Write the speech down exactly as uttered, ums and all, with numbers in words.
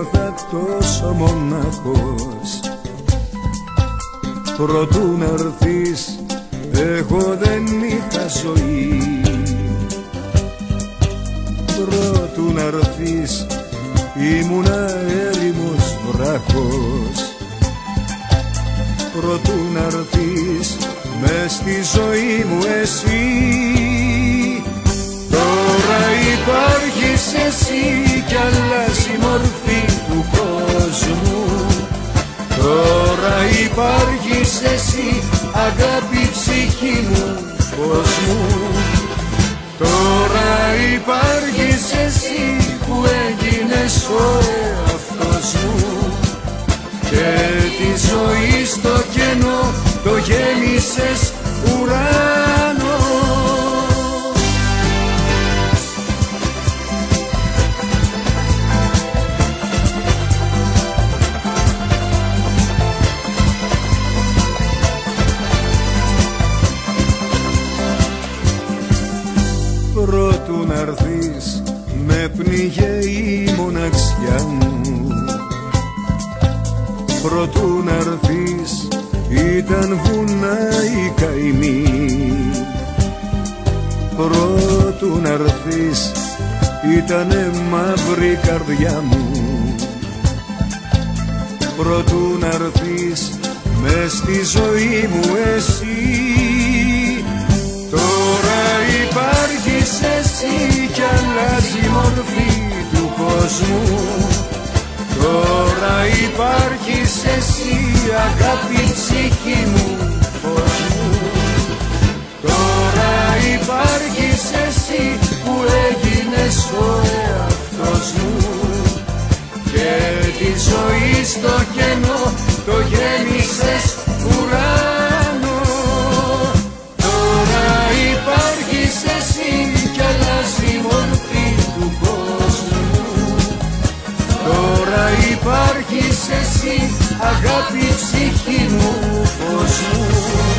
ένιωθα τόσο μονάχος. Προτού να'ρθείς εγώ δεν είχα ζωή. Προτού να'ρθείς ήμουνα έρημος βράχος. Προτού να'ρθείς μες στη ζωή μου εσύ. Τώρα υπάρχεις εσύ κι αλλάζει η μορφή του κόσμου. Τώρα υπάρχεις εσύ, αγάπη ψυχή μου, φως μου. Τώρα υπάρχεις εσύ που έγινες ο εαυτός μου και τη ζωή στο κενό το γέμισες ουρανό. Πρότου να'ρθείς με πνίγε η μοναξιά μου. Πρότου να'ρθείς ήταν βουνά οι καημοί. Πρότου να'ρθείς ήτανε μαύρη καρδιά μου. Πρότου να'ρθείς μες στη ζωή μου εσύ. Τώρα υπάρχεις εσύ κι αλλάζει η μορφή του κόσμου. Τώρα υπάρχεις εσύ, αγάπη ψυχή μου, φως μου. Τώρα υπάρχεις εσύ που έγινες ο εαυτός μου και τη ζωή στο κενό το γέμισες ουρανό. Τώρα υπάρχεις εσύ κι αλλάζει η μορφή του κόσμου. Τώρα υπάρχεις εσύ, αγάπη ψυχή μου, φως μου.